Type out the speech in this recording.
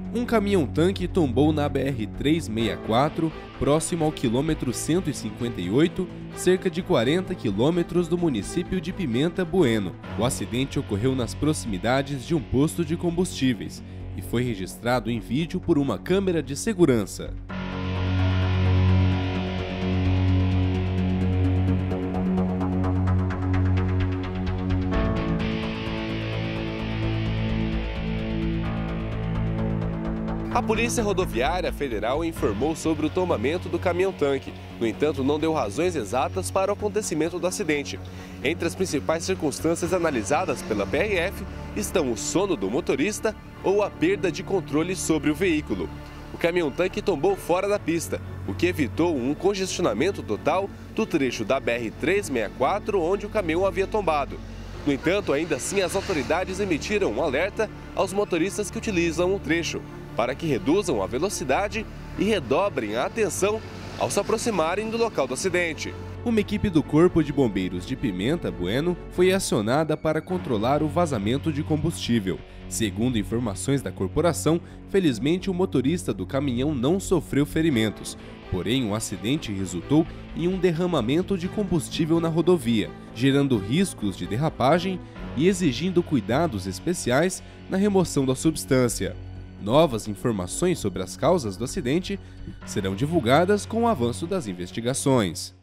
Um caminhão-tanque tombou na BR-364, próximo ao quilômetro 158, cerca de 40 quilômetros do município de Pimenta Bueno. O acidente ocorreu nas proximidades de um posto de combustíveis e foi registrado em vídeo por uma câmera de segurança. A Polícia Rodoviária Federal informou sobre o tombamento do caminhão-tanque. No entanto, não deu razões exatas para o acontecimento do acidente. Entre as principais circunstâncias analisadas pela PRF estão o sono do motorista ou a perda de controle sobre o veículo. O caminhão-tanque tombou fora da pista, o que evitou um congestionamento total do trecho da BR-364 onde o caminhão havia tombado. No entanto, ainda assim, as autoridades emitiram um alerta aos motoristas que utilizam o trecho, para que reduzam a velocidade e redobrem a atenção ao se aproximarem do local do acidente. Uma equipe do Corpo de Bombeiros de Pimenta Bueno foi acionada para controlar o vazamento de combustível. Segundo informações da corporação, felizmente o motorista do caminhão não sofreu ferimentos. Porém, o acidente resultou em um derramamento de combustível na rodovia, gerando riscos de derrapagem e exigindo cuidados especiais na remoção da substância. Novas informações sobre as causas do acidente serão divulgadas com o avanço das investigações.